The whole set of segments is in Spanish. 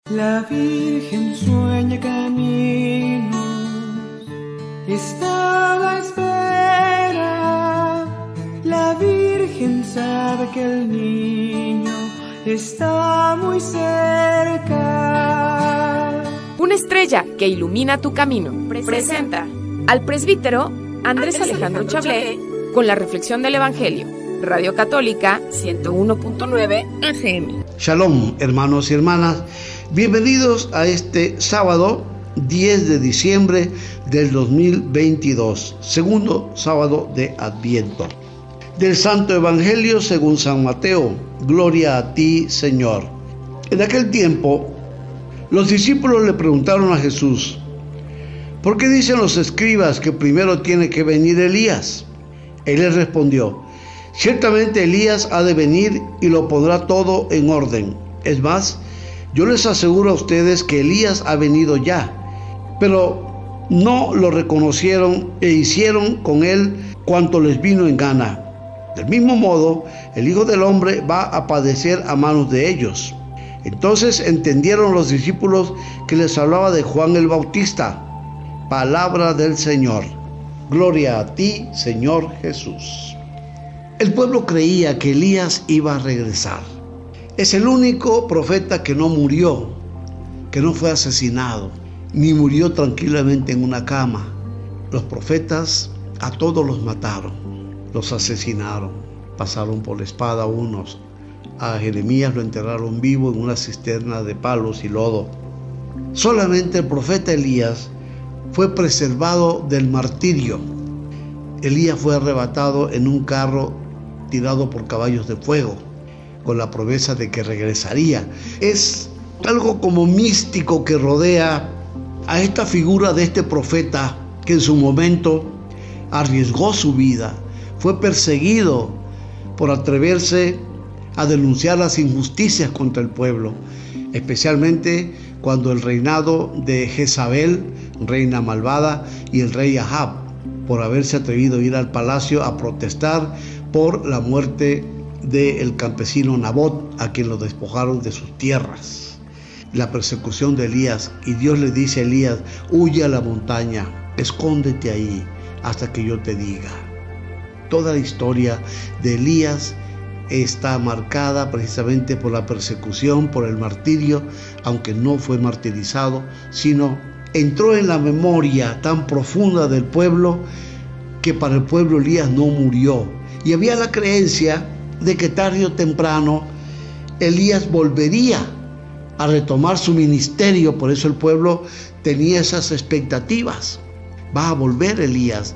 La Virgen sueña caminos, está a la espera. La Virgen sabe que el niño está muy cerca. Una estrella que ilumina tu camino presenta al presbítero Andrés Alejandro Chablé con la reflexión del Evangelio. Radio Católica 101.9 FM. Shalom, hermanos y hermanas. Bienvenidos a este sábado 10 de diciembre del 2022, segundo sábado de Adviento. Del Santo Evangelio según San Mateo. Gloria a ti, Señor. En aquel tiempo, los discípulos le preguntaron a Jesús: ¿por qué dicen los escribas que primero tiene que venir Elías? Él les respondió: ciertamente Elías ha de venir y lo pondrá todo en orden. Es más, yo les aseguro a ustedes que Elías ha venido ya, pero no lo reconocieron e hicieron con él cuanto les vino en gana. Del mismo modo, el Hijo del Hombre va a padecer a manos de ellos. Entonces entendieron los discípulos que les hablaba de Juan el Bautista. Palabra del Señor. Gloria a ti, Señor Jesús. El pueblo creía que Elías iba a regresar. Es el único profeta que no murió, que no fue asesinado, ni murió tranquilamente en una cama. Los profetas a todos los mataron, los asesinaron, pasaron por la espada unos. A Jeremías lo enterraron vivo en una cisterna de palos y lodo. Solamente el profeta Elías fue preservado del martirio. Elías fue arrebatado en un carro tirado por caballos de fuego, con la promesa de que regresaría. Es algo como místico que rodea a esta figura de este profeta que en su momento arriesgó su vida, fue perseguido por atreverse a denunciar las injusticias contra el pueblo, especialmente cuando el reinado de Jezabel, reina malvada, y el rey Ahab, por haberse atrevido a ir al palacio a protestar por la muerte del campesino Nabot, a quien lo despojaron de sus tierras. La persecución de Elías, y Dios le dice a Elías: huye a la montaña, escóndete ahí hasta que yo te diga. Toda la historia de Elías está marcada precisamente por la persecución, por el martirio, aunque no fue martirizado, sino entró en la memoria tan profunda del pueblo que para el pueblo Elías no murió. Y había la creencia de que tarde o temprano Elías volvería a retomar su ministerio. Por eso el pueblo tenía esas expectativas. Va a volver Elías.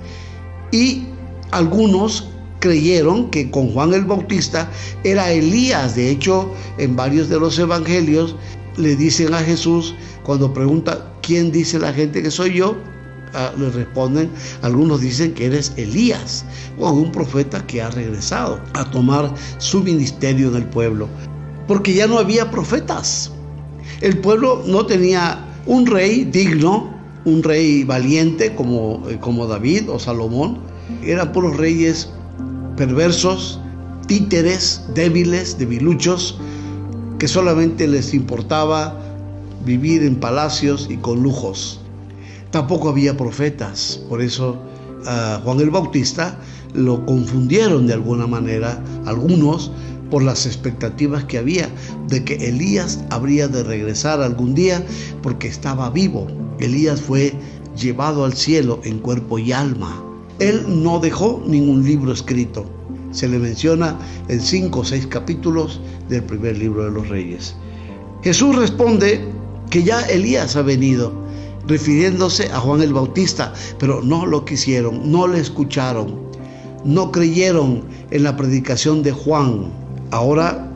Y algunos creyeron que con Juan el Bautista era Elías. De hecho, en varios de los evangelios le dicen a Jesús, cuando pregunta: ¿quién dice la gente que soy yo?, le responden, algunos dicen que eres Elías, o un profeta que ha regresado a tomar su ministerio en el pueblo, porque ya no había profetas. El pueblo no tenía un rey digno, un rey valiente como David o Salomón. Eran puros reyes perversos, títeres, débiles, debiluchos, que solamente les importaba vivir en palacios y con lujos. Tampoco había profetas. Por eso a Juan el Bautista lo confundieron de alguna manera algunos por las expectativas que había de que Elías habría de regresar algún día porque estaba vivo. Elías fue llevado al cielo en cuerpo y alma. Él no dejó ningún libro escrito. Se le menciona en 5 o 6 capítulos del primer libro de los Reyes. Jesús responde que ya Elías ha venido, refiriéndose a Juan el Bautista, pero no lo quisieron, no le escucharon, no creyeron en la predicación de Juan. Ahora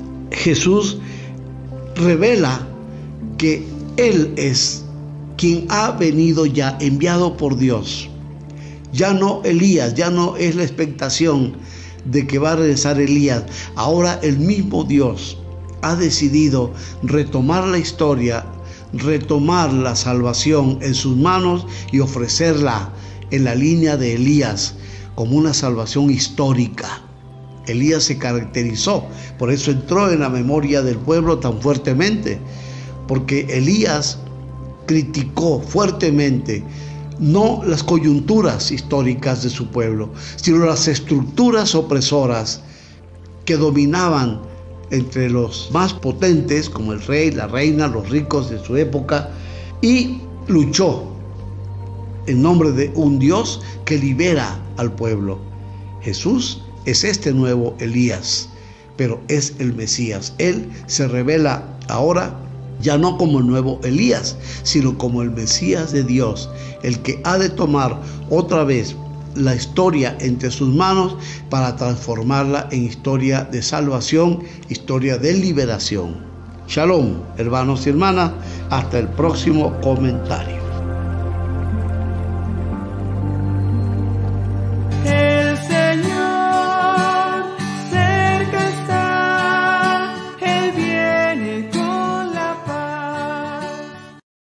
Jesús revela que Él es quien ha venido ya, enviado por Dios. Ya no Elías, ya no es la expectación de que va a regresar Elías. Ahora el mismo Dios ha decidido retomar la historia, retomar la salvación en sus manos y ofrecerla en la línea de Elías como una salvación histórica. Elías se caracterizó, por eso entró en la memoria del pueblo tan fuertemente, porque Elías criticó fuertemente no las coyunturas históricas de su pueblo, sino las estructuras opresoras que dominaban entre los más potentes, como el rey, la reina, los ricos de su época, y luchó en nombre de un Dios que libera al pueblo. Jesús es este nuevo Elías, pero es el Mesías. Él se revela ahora ya no como el nuevo Elías, sino como el Mesías de Dios, el que ha de tomar otra vez la historia entre sus manos para transformarla en historia de salvación, historia de liberación. Shalom, hermanos y hermanas, hasta el próximo comentario.